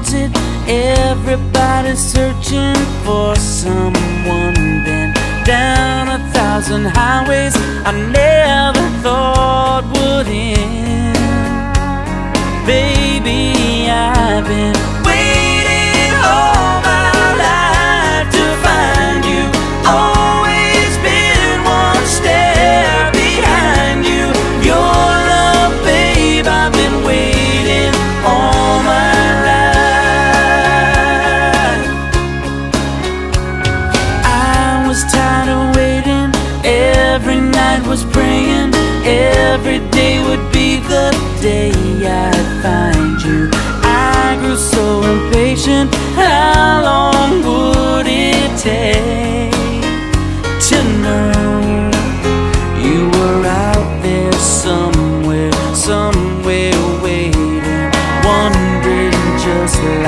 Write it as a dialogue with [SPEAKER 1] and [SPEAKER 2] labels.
[SPEAKER 1] wanted. Everybody's searching for someone. Been down 1,000 highways I never thought would end. Baby, I've been waiting all my life to find you. Always been one step behind you. Your love, babe, I've been waiting all my life. I was tired of waiting. Every night was praying. Every day would be the day I'd find you. I grew so impatient. How long would it take to know you were out there somewhere, somewhere waiting, wondering just